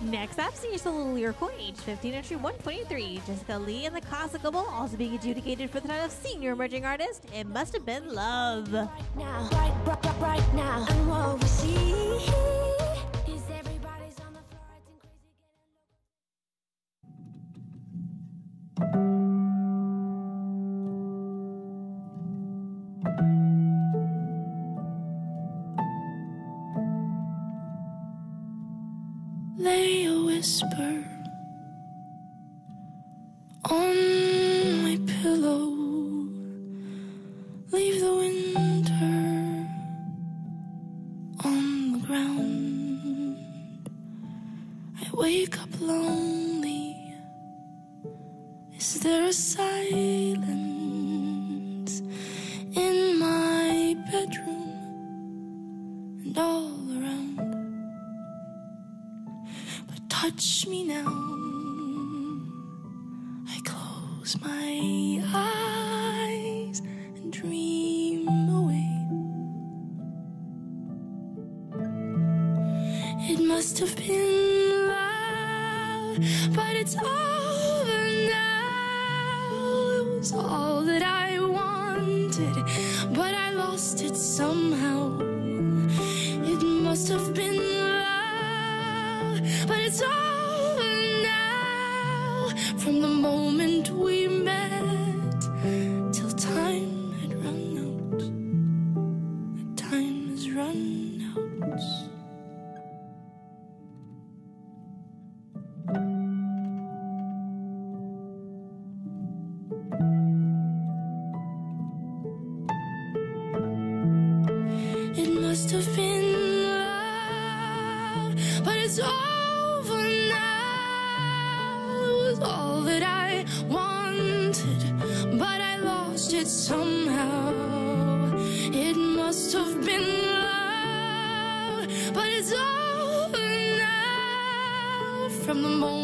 Next up, senior solo lyrical, age 15, entry 123. Jessica Lee and the Classical Bowl, also being adjudicated for the title of Senior Emerging Artist. It Must Have Been Love. Right now, right now, and what we see is everybody's on the floor acting crazy, Lay a whisper on my pillow. Leave the winter on the ground. I wake up lonely. Is there a silence in my bedroom and all around? But touch me now. I close my eyes and dream away. It must have been love, but it's over now. It was all that I wanted, but I lost it somehow. It must have been love, but it's over now. From the moment we met till time had run out, the time has run out. It must have been love, but it's over now. It was all that I wanted, but I lost it somehow. It must have been love, but it's over now. From the moment